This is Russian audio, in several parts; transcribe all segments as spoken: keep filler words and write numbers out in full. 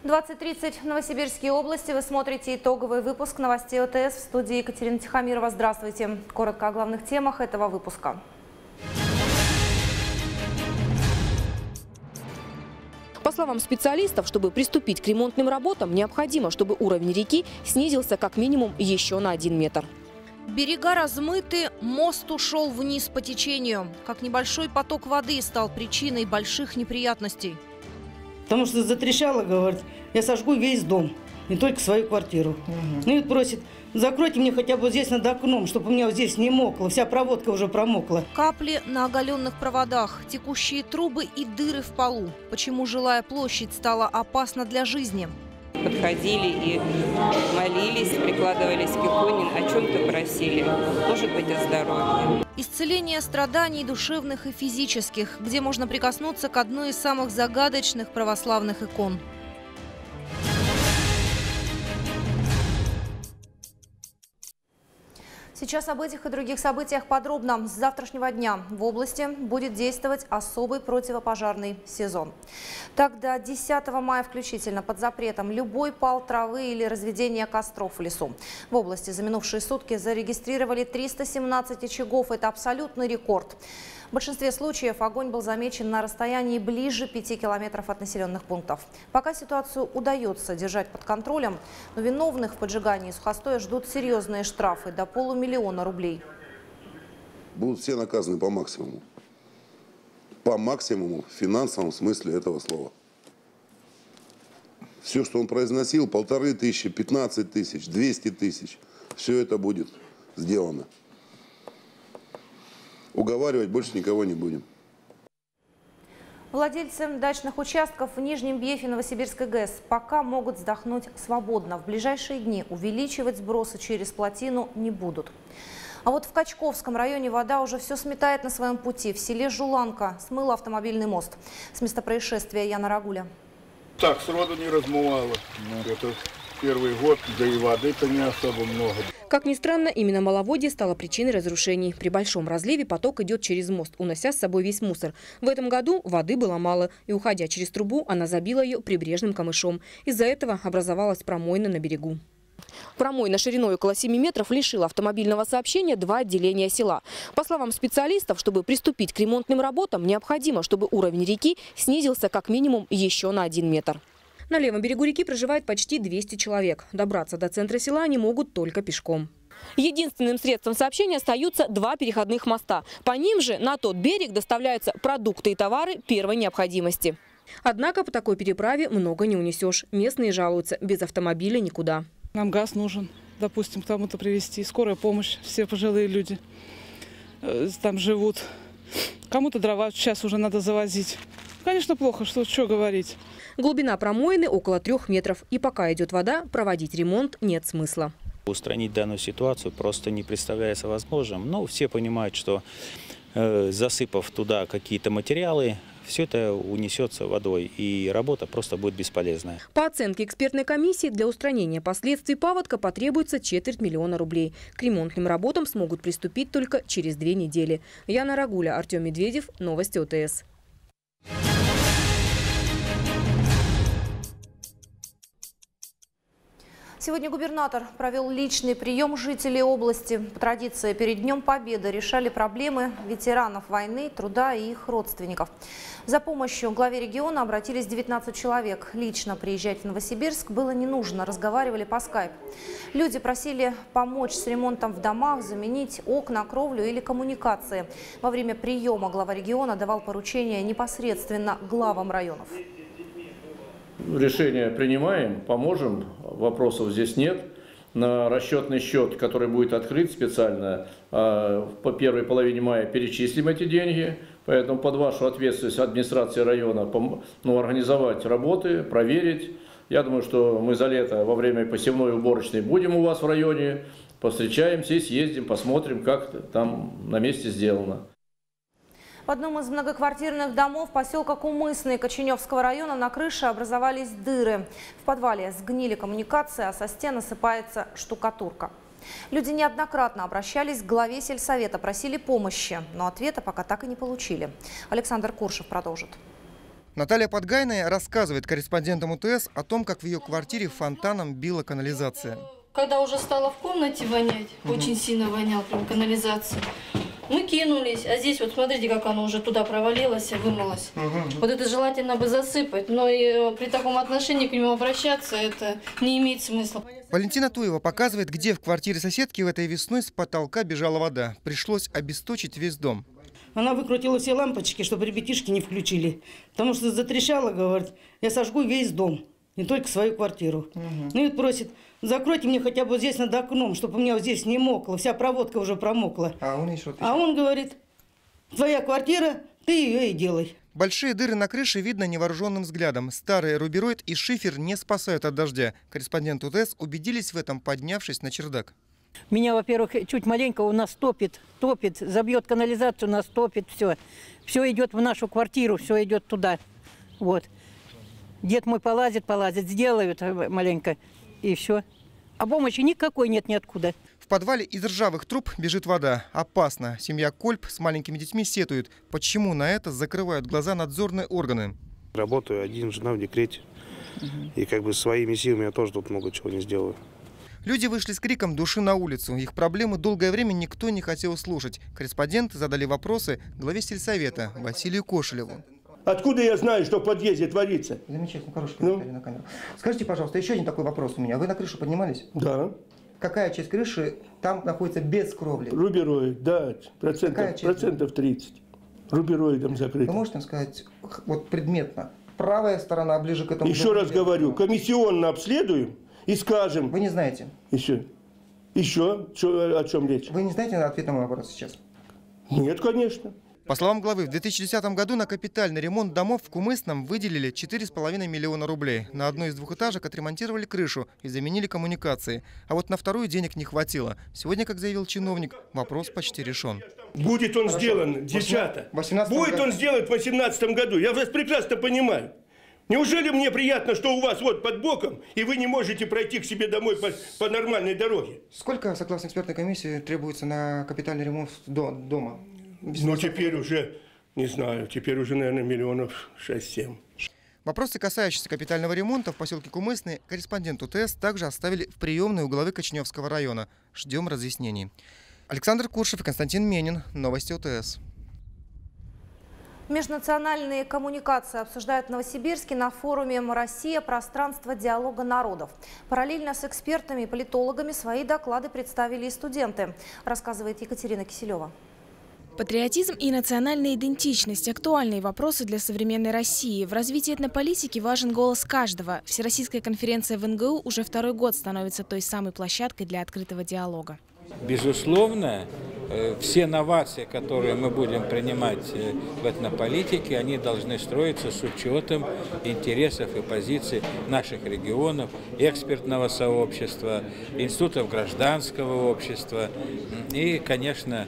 двадцать тридцать в Новосибирской области. Вы смотрите итоговый выпуск новостей ОТС. В студии Екатерина Тихомирова. Здравствуйте. Коротко о главных темах этого выпуска. По словам специалистов, чтобы приступить к ремонтным работам, необходимо, чтобы уровень реки снизился как минимум еще на один метр. Берега размыты, мост ушел вниз по течению. Как небольшой поток воды стал причиной больших неприятностей. Потому что затрещало, говорит, я сожгу весь дом, не только свою квартиру. Угу. Ну и просит, закройте мне хотя бы здесь над окном, чтобы у меня здесь не мокло, вся проводка уже промокла. Капли на оголенных проводах, текущие трубы и дыры в полу. Почему жилая площадь стала опасна для жизни? Подходили и молились, прикладывались к иконе, о чем-то просили, может быть, о здоровье. Исцеление страданий душевных и физических, где можно прикоснуться к одной из самых загадочных православных икон. Сейчас об этих и других событиях подробно. С завтрашнего дня в области будет действовать особый противопожарный сезон. Так, до десятого мая включительно под запретом любой пал травы или разведение костров в лесу. В области за минувшие сутки зарегистрировали триста семнадцать очагов. Это абсолютный рекорд. В большинстве случаев огонь был замечен на расстоянии ближе пяти километров от населенных пунктов. Пока ситуацию удается держать под контролем, но виновных в поджигании сухостоя ждут серьезные штрафы до полумиллиона рублей. Будут все наказаны по максимуму. По максимуму в финансовом смысле этого слова. Все, что он произносил, полторы тысячи, пятнадцать тысяч, двести тысяч, все это будет сделано. Уговаривать больше никого не будем. Владельцы дачных участков в Нижнем Бьефе Новосибирской ГЭС пока могут вздохнуть свободно. В ближайшие дни увеличивать сбросы через плотину не будут. А вот в Качковском районе вода уже все сметает на своем пути. В селе Жуланка смыла автомобильный мост. С места происшествия Яна Рагуля. Так, сроду не размывало. Это первый год, да и воды-то не особо много. Как ни странно, именно маловодье стало причиной разрушений. При большом разливе поток идет через мост, унося с собой весь мусор. В этом году воды было мало, и, уходя через трубу, она забила ее прибрежным камышом. Из-за этого образовалась промойна на берегу. Промойна шириной около семи метров лишила автомобильного сообщения два отделения села. По словам специалистов, чтобы приступить к ремонтным работам, необходимо, чтобы уровень реки снизился как минимум еще на один метр. На левом берегу реки проживает почти двести человек. Добраться до центра села они могут только пешком. Единственным средством сообщения остаются два переходных моста. По ним же на тот берег доставляются продукты и товары первой необходимости. Однако по такой переправе много не унесешь. Местные жалуются, без автомобиля никуда. Нам газ нужен, допустим, кому-то привезти. Скорая помощь, все пожилые люди там живут. Кому-то дрова сейчас уже надо завозить. Конечно, плохо, что, что говорить. Глубина промоины около трех метров. И пока идет вода, проводить ремонт нет смысла. Устранить данную ситуацию просто не представляется возможным. Но все понимают, что э, засыпав туда какие-то материалы, все это унесется водой, и работа просто будет бесполезная. По оценке экспертной комиссии, для устранения последствий паводка потребуется четверть миллиона рублей. К ремонтным работам смогут приступить только через две недели. Яна Рагуля, Артем Медведев, новости ОТС. Сегодня губернатор провел личный прием жителей области. По традиции, перед Днем Победы решали проблемы ветеранов войны, труда и их родственников. За помощью главе региона обратились девятнадцать человек. Лично приезжать в Новосибирск было не нужно, разговаривали по скайпу. Люди просили помочь с ремонтом в домах, заменить окна, кровлю или коммуникации. Во время приема глава региона давал поручения непосредственно главам районов. Решение принимаем, поможем, вопросов здесь нет. На расчетный счет, который будет открыт специально, по первой половине мая перечислим эти деньги. Поэтому под вашу ответственность администрации района ну, организовать работы, проверить. Я думаю, что мы за лето во время посевной уборочной будем у вас в районе, повстречаемся и съездим, посмотрим, как там на месте сделано. В одном из многоквартирных домов поселка Кумысный Коченевского района на крыше образовались дыры. В подвале сгнили коммуникации, а со стен осыпается штукатурка. Люди неоднократно обращались к главе сельсовета, просили помощи, но ответа пока так и не получили. Александр Куршев продолжит. Наталья Подгайная рассказывает корреспондентам УТС о том, как в ее квартире фонтаном била канализация. Когда уже стало в комнате вонять, угу. очень сильно вонял прям канализация, мы кинулись. А здесь вот смотрите, как оно уже туда провалилось и вымылось. Угу. Вот это желательно бы засыпать, но и при таком отношении к нему обращаться это не имеет смысла. Валентина Туева показывает, где в квартире соседки в этой весной с потолка бежала вода. Пришлось обесточить весь дом. Она выкрутила все лампочки, чтобы ребятишки не включили. Потому что затрещала, говорит, я сожгу весь дом, не только свою квартиру. Угу. Ну и просит, закройте мне хотя бы здесь над окном, чтобы у меня вот здесь не мокло, вся проводка уже промокла. А он, еще а он говорит, твоя квартира, ты ее и делай. Большие дыры на крыше видно невооруженным взглядом. Старый рубероид и шифер не спасают от дождя. Корреспонденты УТС убедились в этом, поднявшись на чердак. Меня, во-первых, чуть маленько у нас топит, топит, забьет канализацию, нас топит, все. Все идет в нашу квартиру, все идет туда. Вот. Дед мой полазит, полазит, сделают маленько, и все. А помощи никакой нет ниоткуда. В подвале из ржавых труб бежит вода. Опасно. Семья Кольп с маленькими детьми сетует. Почему на это закрывают глаза надзорные органы? Работаю один, жена в декрете. Угу. И как бы своими силами я тоже тут много чего не сделаю. Люди вышли с криком души на улицу. Их проблемы долгое время никто не хотел слушать. Корреспонденты задали вопросы главе сельсовета Василию Кошелеву. Откуда я знаю, что в подъезде творится? Замечательно, хороший комментарий ну? на камеру. Скажите, пожалуйста, еще один такой вопрос у меня. Вы на крышу поднимались? Да. Какая часть крыши там находится без кровли? Рубероид, да, процентов, процентов тридцать. Рубероидом закрыто. Вы можете нам сказать, вот предметно, правая сторона ближе к этому? Еще раз говорю, комиссионно обследуем и скажем. Вы не знаете? Еще. Еще? Что, о чем речь? Вы не знаете ответ на мой вопрос сейчас? Нет, конечно. По словам главы, в две тысячи десятом году на капитальный ремонт домов в Кумысном выделили четыре с половиной миллиона рублей. На одной из двухэтажек отремонтировали крышу и заменили коммуникации. А вот на вторую денег не хватило. Сегодня, как заявил чиновник, вопрос почти решен. Будет он Хорошо. сделан, девчата. Будет году. он сделан в две тысячи восемнадцатом году. Я вас прекрасно понимаю. Неужели мне приятно, что у вас вот под боком, и вы не можете пройти к себе домой по, по нормальной дороге? Сколько, согласно экспертной комиссии, требуется на капитальный ремонт до, дома? Ну, теперь уже, не знаю, теперь уже, наверное, миллионов шесть-семь. Вопросы, касающиеся капитального ремонта в поселке Кумысный, корреспондент УТС также оставили в приемной у главы Кочневского района. Ждем разъяснений. Александр Куршев и Константин Менин. Новости УТС. Межнациональные коммуникации обсуждают в Новосибирске на форуме «Россия. Пространство диалога народов». Параллельно с экспертами и политологами свои доклады представили и студенты, рассказывает Екатерина Киселева. Патриотизм и национальная идентичность – актуальные вопросы для современной России. В развитии этнополитики важен голос каждого. Всероссийская конференция в эн гэ у уже второй год становится той самой площадкой для открытого диалога. Безусловно, все новации, которые мы будем принимать в этнополитике, они должны строиться с учетом интересов и позиций наших регионов, экспертного сообщества, институтов гражданского общества и, конечно,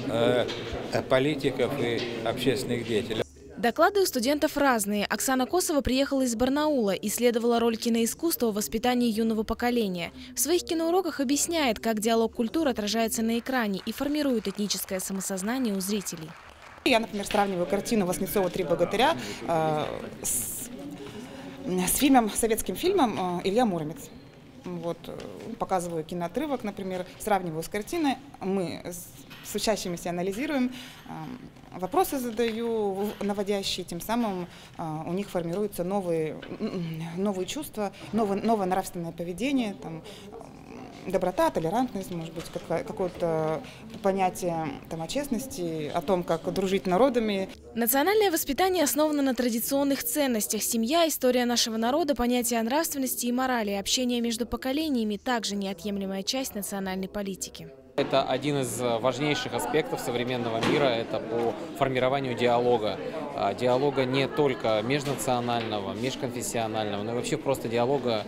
политиков и общественных деятелей. Доклады у студентов разные. Оксана Косова приехала из Барнаула, исследовала роль киноискусства в воспитании юного поколения. В своих киноуроках объясняет, как диалог культур отражается на экране и формирует этническое самосознание у зрителей. Я, например, сравниваю картину Васнецова «Три богатыря» э, с, с фильмом, советским фильмом э, «Илья Муромец». Вот, показываю киноотрывок, например, сравниваю с картиной, мы с, с учащимися анализируем, э, вопросы задаю наводящие, тем самым э, у них формируются новые, новые чувства, новое, новое нравственное поведение, там, доброта, толерантность, может быть, какое-то понятие там, о честности, о том, как дружить народами. Национальное воспитание основано на традиционных ценностях. Семья, история нашего народа, понятие о нравственности и морали, общение между поколениями – также неотъемлемая часть национальной политики. Это один из важнейших аспектов современного мира, это по формированию диалога. Диалога не только межнационального, межконфессионального, но и вообще просто диалога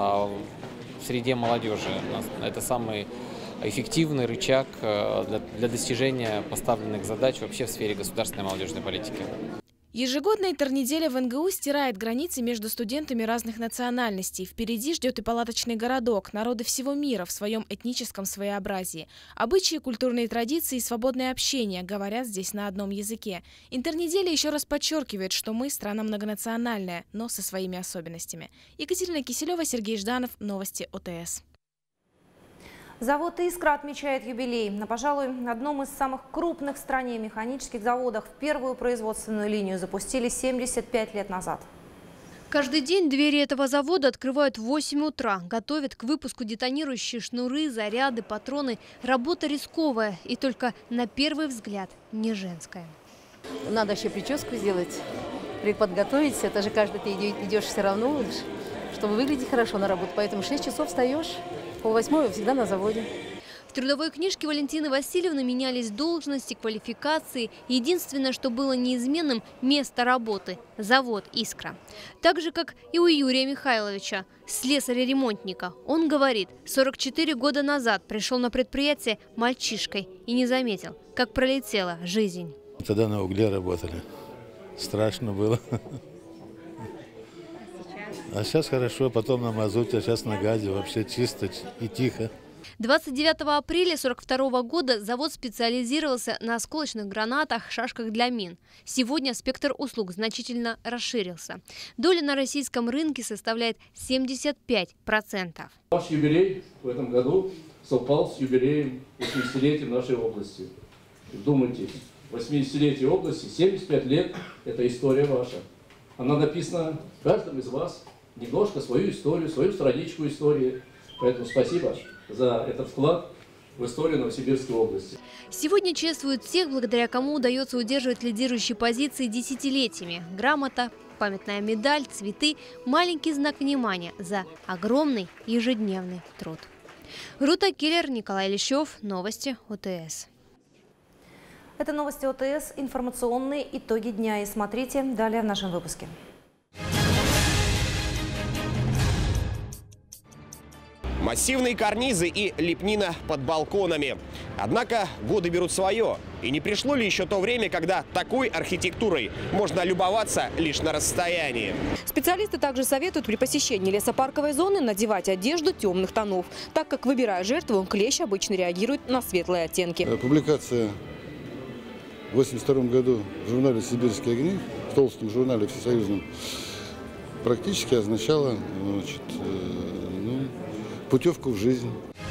в среде молодежи. Это самый эффективный рычаг для, для достижения поставленных задач вообще в сфере государственной молодежной политики. Ежегодная интернеделя в эн гэ у стирает границы между студентами разных национальностей. Впереди ждет и палаточный городок, народы всего мира в своем этническом своеобразии. Обычаи, культурные традиции и свободное общение говорят здесь на одном языке. Интернеделя еще раз подчеркивает, что мы страна многонациональная, но со своими особенностями. Екатерина Киселева, Сергей Жданов, новости о тэ эс. Завод «Искра» отмечает юбилей. На, пожалуй, одном из самых крупных в стране механических заводах в первую производственную линию запустили семьдесят пять лет назад. Каждый день двери этого завода открывают в восемь утра. Готовят к выпуску детонирующие шнуры, заряды, патроны. Работа рисковая и только на первый взгляд не женская. Надо еще прическу сделать, подготовить. Это же каждый день идешь все равно, чтобы выглядеть хорошо на работу. Поэтому в шесть часов встаешь. Пол-восьмого всегда на заводе. В трудовой книжке Валентины Васильевны менялись должности, квалификации. Единственное, что было неизменным – место работы – завод «Искра». Так же, как и у Юрия Михайловича, слесаря-ремонтника. Он говорит, сорок четыре года назад пришел на предприятие мальчишкой и не заметил, как пролетела жизнь. Тогда на угле работали. Страшно было. А сейчас хорошо, потом на мазуте, а сейчас на газе, вообще чисто и тихо. двадцать девятого апреля сорок второго года завод специализировался на осколочных гранатах, шашках для мин. Сегодня спектр услуг значительно расширился. Доля на российском рынке составляет семьдесят пять процентов. Ваш юбилей в этом году совпал с юбилеем восьмидесятилетия нашей области. Вдумайтесь, восьмидесятилетие области, семьдесят пять лет – это история ваша. Она написана каждому из вас. Немножко свою историю, свою страничку истории. Поэтому спасибо за этот вклад в историю Новосибирской области. Сегодня чествуют тех, благодаря кому удается удерживать лидирующие позиции десятилетиями. Грамота, памятная медаль, цветы, маленький знак внимания за огромный ежедневный труд. Рута Киллер, Николай Лещев, новости о тэ эс. Это новости о тэ эс, информационные итоги дня. И смотрите далее в нашем выпуске. Массивные карнизы и лепнина под балконами. Однако годы берут свое. И не пришло ли еще то время, когда такой архитектурой можно любоваться лишь на расстоянии? Специалисты также советуют при посещении лесопарковой зоны надевать одежду темных тонов, так как, выбирая жертву, клещ обычно реагирует на светлые оттенки. Публикация в восемьдесят втором году в журнале «Сибирские огни», в толстом журнале всесоюзном, практически означала, значит, ну, путевку в жизнь.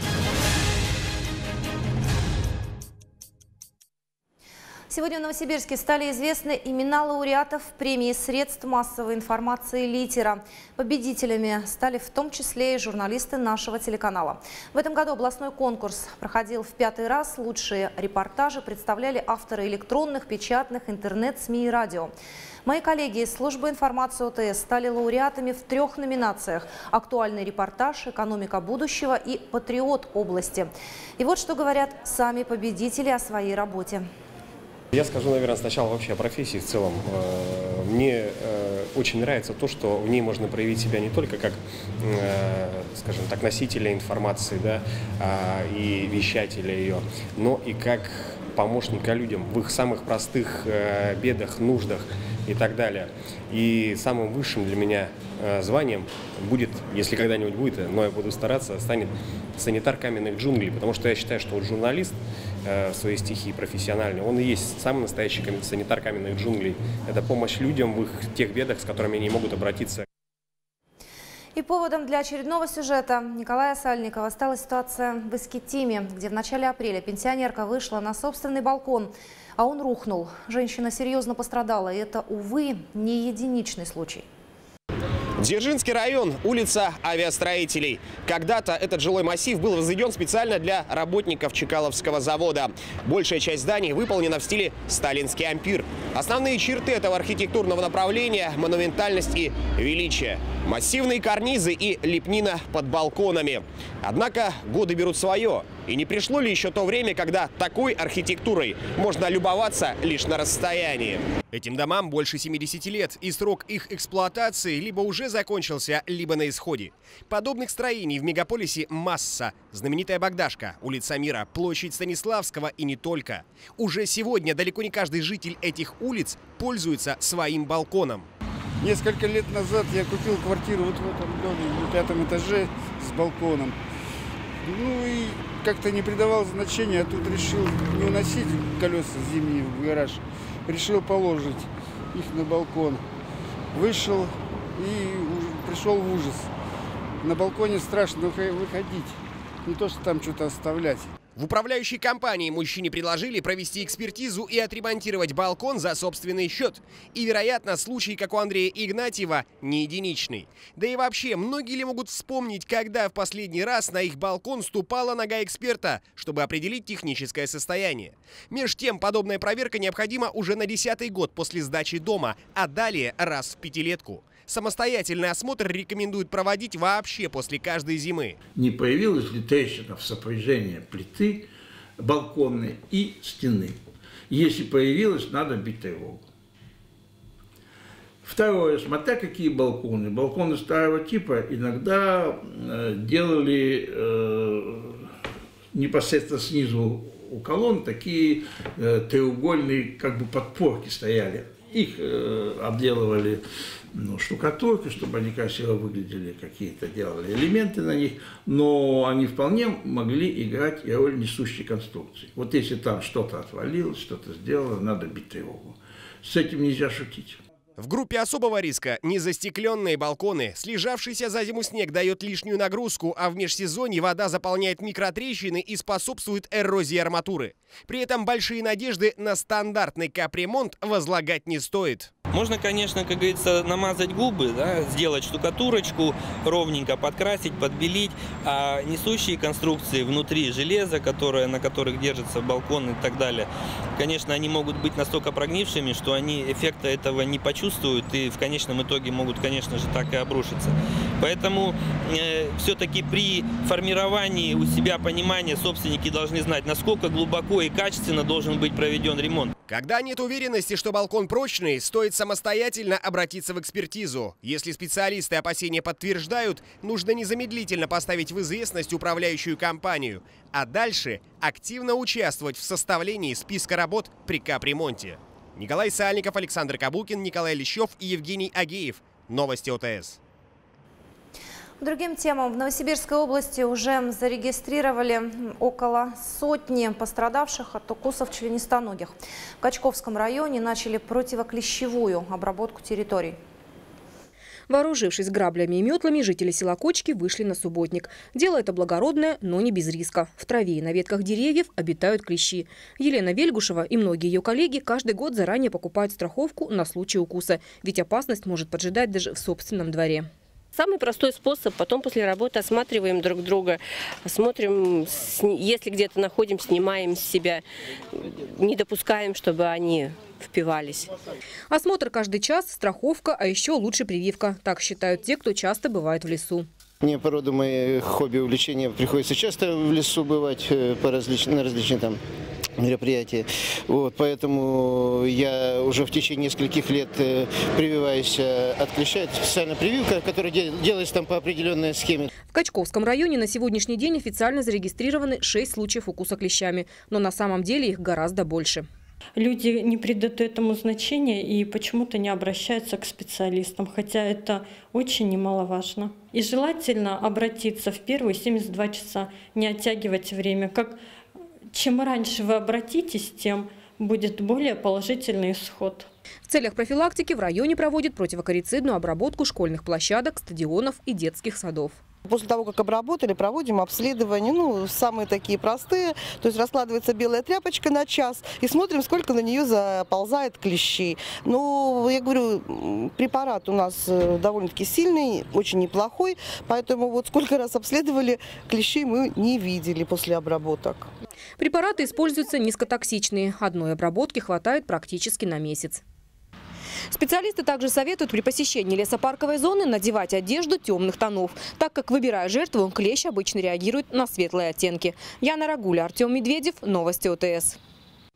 Сегодня в Новосибирске стали известны имена лауреатов премии средств массовой информации «Литера». Победителями стали в том числе и журналисты нашего телеканала. В этом году областной конкурс проходил в пятый раз. Лучшие репортажи представляли авторы электронных, печатных, интернет, СМИ и радио. Мои коллеги из службы информации о тэ эс стали лауреатами в трех номинациях: актуальный репортаж, экономика будущего и патриот области. И вот что говорят сами победители о своей работе. Я скажу, наверное, сначала вообще о профессии в целом. Мне очень нравится то, что в ней можно проявить себя не только как, скажем так, носителя информации, да, и вещателя ее, но и как помощника людям в их самых простых бедах, нуждах и так далее. И самым высшим для меня званием будет, если когда-нибудь будет, но я буду стараться, станет санитар каменных джунглей, потому что я считаю, что вот журналист в своей стихии профессиональный, он и есть самый настоящий санитар каменных джунглей. Это помощь людям в их тех бедах, с которыми они могут обратиться. И поводом для очередного сюжета Николая Сальникова стала ситуация в Искитиме, где в начале апреля пенсионерка вышла на собственный балкон, а он рухнул. Женщина серьезно пострадала, и это, увы, не единичный случай. Дзержинский район, улица Авиастроителей. Когда-то этот жилой массив был возведен специально для работников Чкаловского завода. Большая часть зданий выполнена в стиле сталинский ампир. Основные черты этого архитектурного направления – монументальность и величие. Массивные карнизы и лепнина под балконами. Однако годы берут свое. И не пришло ли еще то время, когда такой архитектурой можно любоваться лишь на расстоянии? Этим домам больше семидесяти лет, и срок их эксплуатации либо уже закончился, либо на исходе. Подобных строений в мегаполисе масса. Знаменитая Богдашка, улица Мира, площадь Станиславского и не только. Уже сегодня далеко не каждый житель этих улиц пользуется своим балконом. Несколько лет назад я купил квартиру вот в этом доме, на пятом этаже с балконом. Ну и как-то не придавал значения, а тут решил не уносить колеса зимние в гараж. Решил положить их на балкон. Вышел и пришел в ужас. На балконе страшно выходить, не то что там что-то оставлять. В управляющей компании мужчине предложили провести экспертизу и отремонтировать балкон за собственный счет. И, вероятно, случай, как у Андрея Игнатьева, не единичный. Да и вообще, многие ли могут вспомнить, когда в последний раз на их балкон ступала нога эксперта, чтобы определить техническое состояние? Меж тем, подобная проверка необходима уже на десятый год после сдачи дома, а далее раз в пятилетку. Самостоятельный осмотр рекомендуют проводить вообще после каждой зимы. Не появилась ли трещина в сопряжении плиты балконной и стены? Если появилась, надо бить тревогу. Второе, смотря какие балконы. Балконы старого типа иногда э, делали э, непосредственно снизу у колонн такие э, треугольные как бы подпорки стояли. Их э, обделывали ну, штукатуркой, чтобы они красиво выглядели, какие-то делали элементы на них, но они вполне могли играть и роль несущей конструкции. Вот если там что-то отвалилось, что-то сделало, надо бить тревогу. С этим нельзя шутить. В группе особого риска незастекленные балконы. Слежавшийся за зиму снег дает лишнюю нагрузку, а в межсезонье вода заполняет микротрещины и способствует эрозии арматуры. При этом большие надежды на стандартный капремонт возлагать не стоит. Можно, конечно, как говорится, намазать губы, да, сделать штукатурочку, ровненько подкрасить, подбелить, а несущие конструкции внутри железа, которое, на которых держится балкон и так далее, конечно, они могут быть настолько прогнившими, что они эффекта этого не почувствуют и в конечном итоге могут, конечно же, так и обрушиться. Поэтому э, все-таки при формировании у себя понимания собственники должны знать, насколько глубоко и качественно должен быть проведен ремонт. Когда нет уверенности, что балкон прочный, стоит самостоятельно обратиться в экспертизу. Если специалисты опасения подтверждают, нужно незамедлительно поставить в известность управляющую компанию, а дальше активно участвовать в составлении списка работ при капремонте. Николай Сальников, Александр Кабукин, Николай Лещев и Евгений Агеев. Новости ОТС. Другим темам. В Новосибирской области уже зарегистрировали около сотни пострадавших от укусов членистоногих. В Качковском районе начали противоклещевую обработку территорий. Вооружившись граблями и метлами, жители села Кочки вышли на субботник. Дело это благородное, но не без риска. В траве и на ветках деревьев обитают клещи. Елена Вельгушева и многие ее коллеги каждый год заранее покупают страховку на случай укуса. Ведь опасность может поджидать даже в собственном дворе. Самый простой способ, потом после работы осматриваем друг друга, смотрим, если где-то находим, снимаем с себя, не допускаем, чтобы они впивались. Осмотр каждый час, страховка, а еще лучше прививка. Так считают те, кто часто бывает в лесу. Мне по роду мои хобби, увлечения приходится часто в лесу бывать по различным, на различные там мероприятия. Вот, поэтому я уже в течение нескольких лет прививаюсь от клеща. Это специальная прививка, которая делается там по определенной схеме. В Качковском районе на сегодняшний день официально зарегистрированы шесть случаев укуса клещами, но на самом деле их гораздо больше. Люди не придают этому значения и почему-то не обращаются к специалистам, хотя это очень немаловажно. И желательно обратиться в первые семьдесят два часа, не оттягивать время. Как, чем раньше вы обратитесь, тем будет более положительный исход. В целях профилактики в районе проводят противокорицидную обработку школьных площадок, стадионов и детских садов. После того, как обработали, проводим обследование, ну, самые такие простые. То есть раскладывается белая тряпочка на час и смотрим, сколько на нее заползает клещей. Ну, я говорю, препарат у нас довольно-таки сильный, очень неплохой, поэтому вот сколько раз обследовали, клещей мы не видели после обработок. Препараты используются низкотоксичные. Одной обработки хватает практически на месяц. Специалисты также советуют при посещении лесопарковой зоны надевать одежду темных тонов, так как, выбирая жертву, клещ обычно реагирует на светлые оттенки. Яна Рагуля, Артем Медведев, новости О Тэ Эс.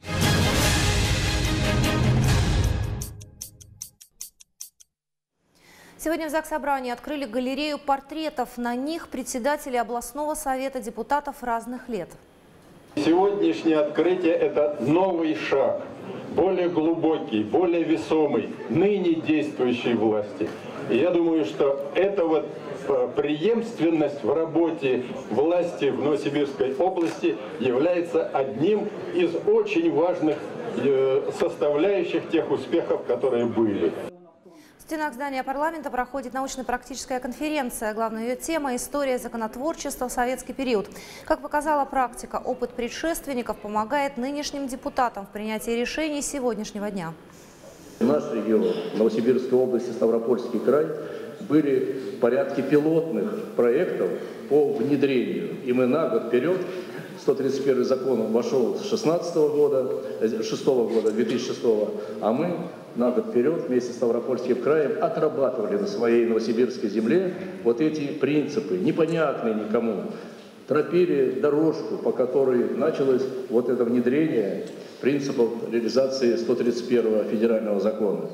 Сегодня в Заксобрании открыли галерею портретов. На них председатели областного совета депутатов разных лет. Сегодняшнее открытие – это новый шаг, более глубокий, более весомый, ныне действующей власти. И я думаю, что эта вот преемственность в работе власти в Новосибирской области является одним из очень важных составляющих тех успехов, которые были. В стенах здания парламента проходит научно-практическая конференция. Главная ее тема – история законотворчества в советский период. Как показала практика, опыт предшественников помогает нынешним депутатам в принятии решений сегодняшнего дня. Наш регион, Новосибирская область и Ставропольский край, были в порядке пилотных проектов по внедрению. И мы на год вперед, сто тридцать первый закон вошел с шестнадцатого года, шестого года, две тысячи шестого, а мы на год вперед вместе с Ставропольским краем отрабатывали на своей новосибирской земле вот эти принципы, непонятные никому. Тропили дорожку, по которой началось вот это внедрение принципов реализации сто тридцать первого федерального закона.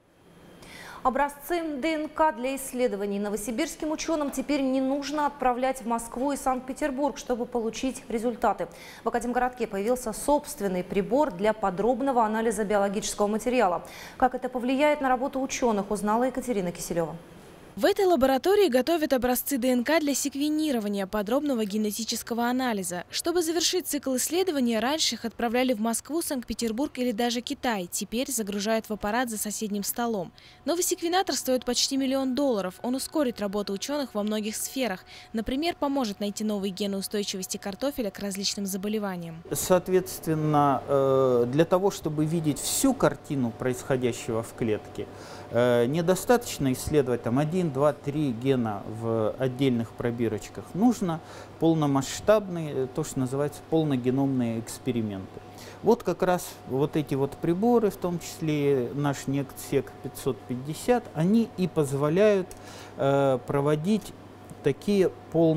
Образцы ДНК для исследований новосибирским ученым теперь не нужно отправлять в Москву и Санкт-Петербург, чтобы получить результаты. В Академгородке появился собственный прибор для подробного анализа биологического материала. Как это повлияет на работу ученых, узнала Екатерина Киселева. В этой лаборатории готовят образцы ДНК для секвенирования подробного генетического анализа. Чтобы завершить цикл исследования, раньше их отправляли в Москву, Санкт-Петербург или даже Китай. Теперь загружают в аппарат за соседним столом. Новый секвенатор стоит почти миллион долларов. Он ускорит работу ученых во многих сферах. Например, поможет найти новые гены устойчивости картофеля к различным заболеваниям. Соответственно, для того, чтобы видеть всю картину происходящего в клетке, недостаточно исследовать там один, два, три гена в отдельных пробирочках. Нужно полномасштабные, то, что называется, полногеномные эксперименты. Вот как раз вот эти вот приборы, в том числе наш НЕКТСЕК пятьсот пятьдесят, они и позволяют э, проводить такие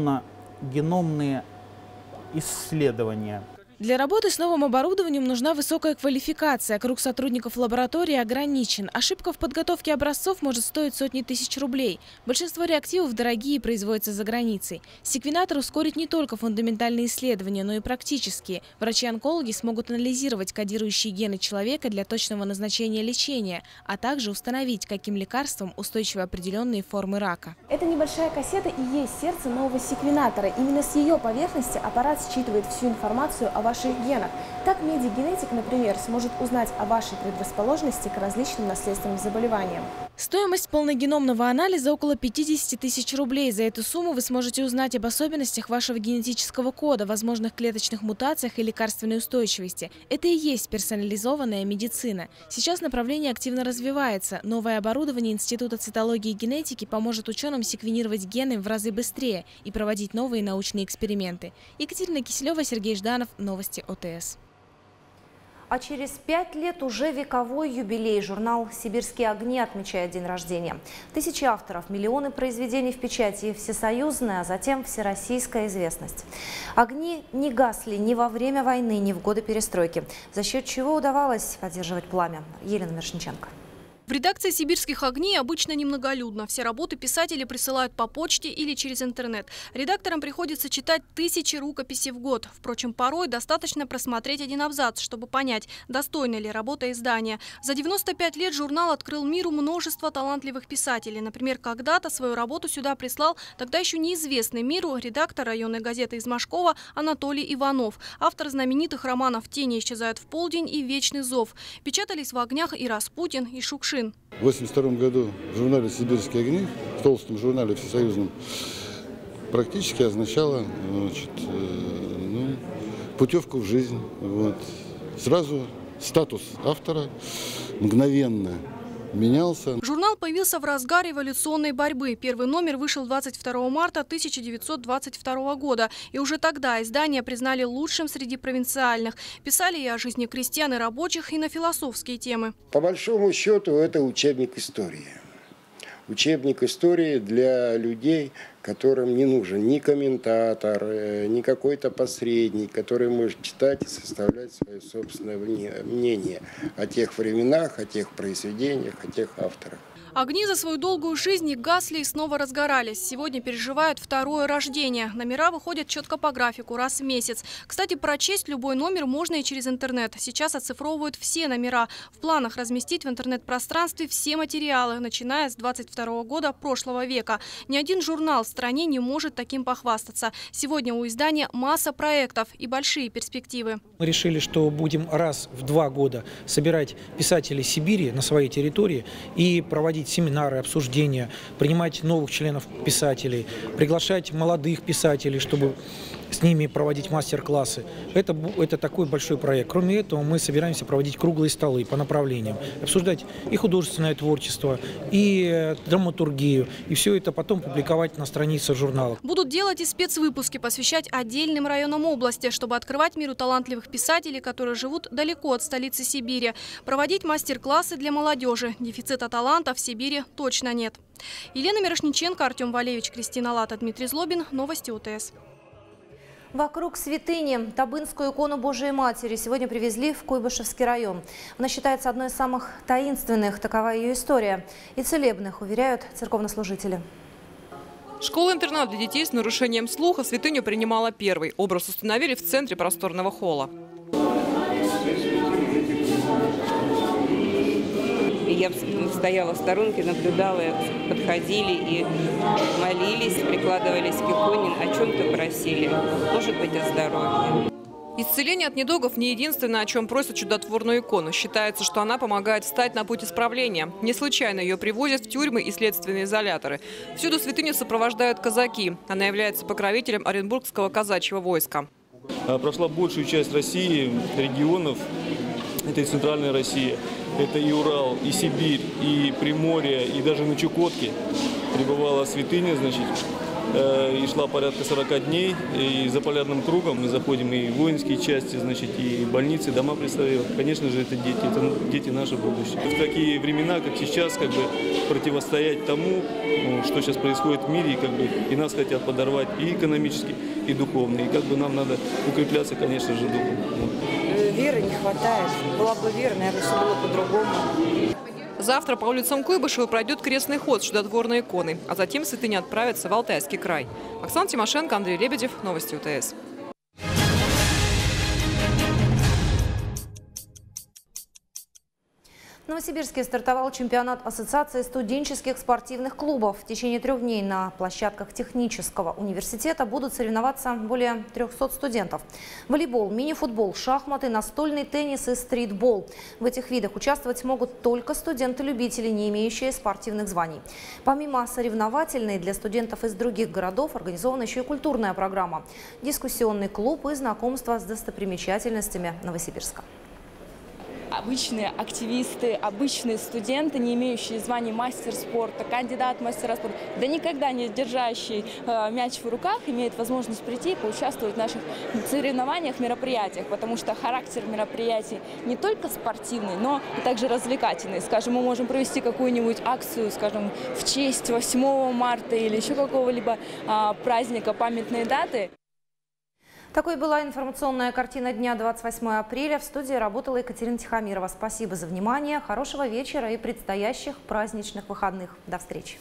полногеномные исследования. Для работы с новым оборудованием нужна высокая квалификация. Круг сотрудников лаборатории ограничен. Ошибка в подготовке образцов может стоить сотни тысяч рублей. Большинство реактивов дорогие и производятся за границей. Секвенатор ускорит не только фундаментальные исследования, но и практические. Врачи-онкологи смогут анализировать кодирующие гены человека для точного назначения лечения, а также установить, каким лекарствам устойчивы определенные формы рака. Эта небольшая кассета и есть сердце нового секвенатора. Именно с ее поверхности аппарат считывает всю информацию о ваших генах. Так медик-генетик, например, сможет узнать о вашей предрасположенности к различным наследственным заболеваниям. Стоимость полногеномного анализа около пятидесяти тысяч рублей. За эту сумму вы сможете узнать об особенностях вашего генетического кода, возможных клеточных мутациях и лекарственной устойчивости. Это и есть персонализованная медицина. Сейчас направление активно развивается. Новое оборудование Института цитологии и генетики поможет ученым секвенировать гены в разы быстрее и проводить новые научные эксперименты. Екатерина Киселева, Сергей Жданов, новости О Тэ Эс. А через пять лет уже вековой юбилей. Журнал «Сибирские огни» отмечает день рождения. Тысячи авторов, миллионы произведений в печати, всесоюзная, а затем всероссийская известность. Огни не гасли ни во время войны, ни в годы перестройки, за счет чего удавалось поддерживать пламя. Елена Мирошниченко. В редакции «Сибирских огней» обычно немноголюдно. Все работы писатели присылают по почте или через интернет. Редакторам приходится читать тысячи рукописей в год. Впрочем, порой достаточно просмотреть один абзац, чтобы понять, достойна ли работа издания. За девяносто пять лет журнал открыл миру множество талантливых писателей. Например, когда-то свою работу сюда прислал тогда еще неизвестный миру редактор районной газеты из Машкова Анатолий Иванов. Автор знаменитых романов «Тени исчезают в полдень» и «Вечный зов». Печатались в огнях и Распутин, и Шукшин. В восемьдесят втором году в журнале «Сибирские огни», в толстом журнале всесоюзном, практически означало, значит, э, ну, путевку в жизнь. Вот. Сразу статус автора мгновенно менялся. Журнал появился в разгар революционной борьбы. Первый номер вышел двадцать второго марта тысяча девятьсот двадцать второго года. И уже тогда издание признали лучшим среди провинциальных. Писали и о жизни крестьян и рабочих, и на философские темы. По большому счету это учебник истории. Учебник истории для людей, которым не нужен ни комментатор, ни какой-то посредник, который может читать и составлять свое собственное мнение о тех временах, о тех произведениях, о тех авторах. Огни за свою долгую жизнь гасли и снова разгорались. Сегодня переживают второе рождение. Номера выходят четко по графику, раз в месяц. Кстати, прочесть любой номер можно и через интернет. Сейчас оцифровывают все номера. В планах разместить в интернет-пространстве все материалы, начиная с двадцать второго года прошлого века. Ни один журнал в стране не может таким похвастаться. Сегодня у издания масса проектов и большие перспективы. Мы решили, что будем раз в два года собирать писателей Сибири на своей территории и проводить семинары, обсуждения, принимать новых членов писателей, приглашать молодых писателей, чтобы с ними проводить мастер-классы. Это, это такой большой проект. Кроме этого, мы собираемся проводить круглые столы по направлениям, обсуждать и художественное творчество, и драматургию, и все это потом публиковать на страницах журнала. Будут делать и спецвыпуски, посвящать отдельным районам области, чтобы открывать миру талантливых писателей, которые живут далеко от столицы Сибири. Проводить мастер-классы для молодежи. Дефицита таланта в Сибири точно нет. Елена Мирошниченко, Артем Валевич, Кристина Лата, Дмитрий Злобин. Новости УТС. Вокруг святыни Табынскую икону Божией Матери сегодня привезли в Куйбышевский район. Она считается одной из самых таинственных, такова ее история. И целебных, уверяют церковнослужители. Школа-интернат для детей с нарушением слуха святыню принимала первой. Образ установили в центре просторного холла. Я стояла в сторонке, наблюдала, подходили и молились, прикладывались к иконе, о чем-то просили, может быть, о здоровье. Исцеление от недугов не единственное, о чем просят чудотворную икону. Считается, что она помогает встать на путь исправления. Не случайно ее привозят в тюрьмы и следственные изоляторы. Всюду святыню сопровождают казаки. Она является покровителем Оренбургского казачьего войска. Прошла большую часть России, регионов, это и центральная Россия. Это и Урал, и Сибирь, и Приморье, и даже на Чукотке пребывала святыня, значит, и шла порядка сорока дней. И за полярным кругом мы заходим и в воинские части, значит, и больницы, дома представляют. Конечно же, это дети, это дети наше будущее. В такие времена, как сейчас, как бы противостоять тому, что сейчас происходит в мире, и, как бы, и нас хотят подорвать и экономически, и духовно. И как бы нам надо укрепляться, конечно же, духом. Веры не хватает. Была бы вера, наверное, все было по-другому. Завтра по улицам Куйбышева пройдет крестный ход с чудотворной иконой, а затем святыня отправится в Алтайский край. Оксана Тимошенко, Андрей Лебедев. Новости УТС. В Новосибирске стартовал чемпионат Ассоциации студенческих спортивных клубов. В течение трех дней на площадках технического университета будут соревноваться более трёхсот студентов. Волейбол, мини-футбол, шахматы, настольный теннис и стритбол. В этих видах участвовать могут только студенты-любители, не имеющие спортивных званий. Помимо соревновательной, для студентов из других городов организована еще и культурная программа. Дискуссионный клуб и знакомство с достопримечательностями Новосибирска. Обычные активисты, обычные студенты, не имеющие званий мастер спорта, кандидат мастера спорта, да никогда не держащий э, мяч в руках, имеют возможность прийти и поучаствовать в наших соревнованиях, мероприятиях, потому что характер мероприятий не только спортивный, но и также развлекательный. Скажем, мы можем провести какую-нибудь акцию, скажем, в честь восьмого марта или еще какого-либо э, праздника, памятной даты. Такой была информационная картина дня двадцать восьмого апреля. В студии работала Екатерина Тихомирова. Спасибо за внимание, хорошего вечера и предстоящих праздничных выходных. До встречи.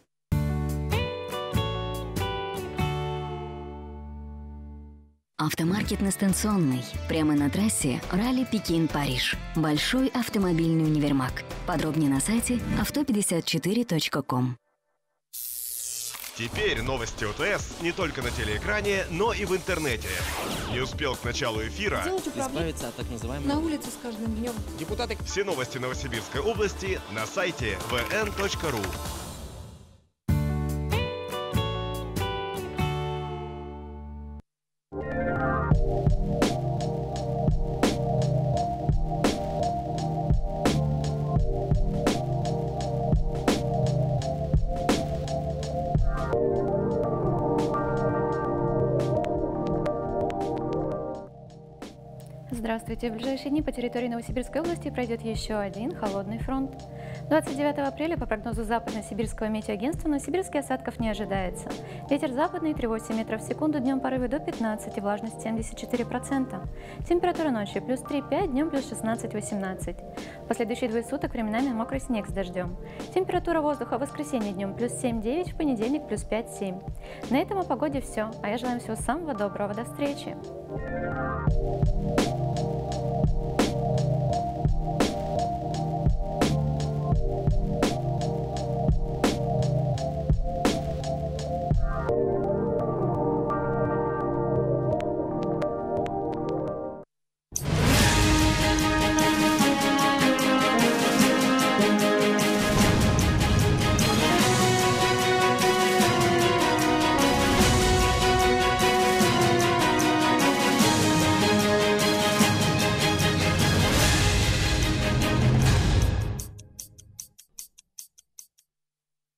Автомаркет на Станционной. Прямо на трассе Ралли Пекин-Париж. Большой автомобильный универмаг. Подробнее на сайте авто пятьдесят четыре точка ком. Теперь новости ОТС не только на телеэкране, но и в интернете. Не успел к началу эфира? Избавиться от так называемых... На улице с каждым днем. Депутаты... Все новости Новосибирской области на сайте вэ эн точка ру. Здравствуйте. В ближайшие дни по территории Новосибирской области пройдет еще один холодный фронт. двадцать девятого апреля по прогнозу Западно-Сибирского метеоагентства новосибирских осадков не ожидается. Ветер западный три целых восемь метров в секунду, днем порывы до пятнадцати, влажность семьдесят четыре процента. Температура ночью плюс три — пять, днем плюс шестнадцать — восемнадцать. В последующие двое суток временами мокрый снег с дождем. Температура воздуха в воскресенье днем плюс семь — девять, в понедельник плюс пять — семь. На этом о погоде все. А я желаю всего самого доброго. До встречи! Thank you.